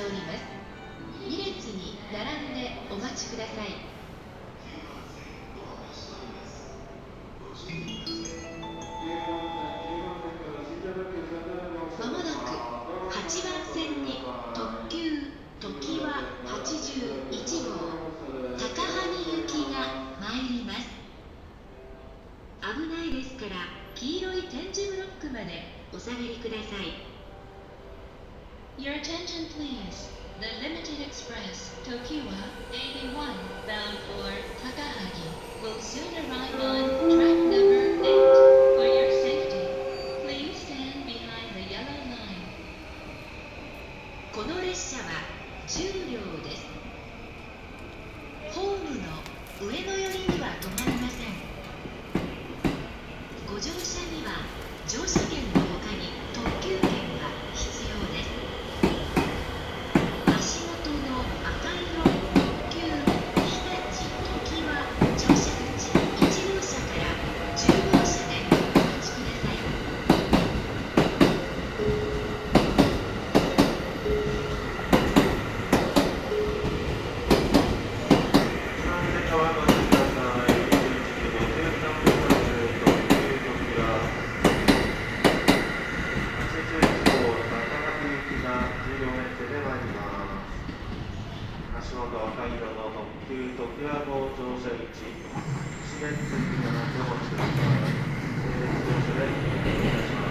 おります。2列に並んでお待ちください。まもなく8番線に特急ときわ81号高萩行きが参ります。危ないですから黄色い点字ブロックまでお下がりください。 Your attention please. The Limited Express Tokiwa 81 bound for Takahagi will soon arrive on track number 8. For your safety, please stand behind the yellow line. この列車は10両です。ホームの上の寄りには止まりません。ご乗車には乗車券の他に特急券が必要です。足元の赤色特急日立ときわ乗車口1号車から10号車でお待ちください。 足元赤色の特急ときわ号乗車口、4列に並んでお待ちください。整列乗車でお願いいたします。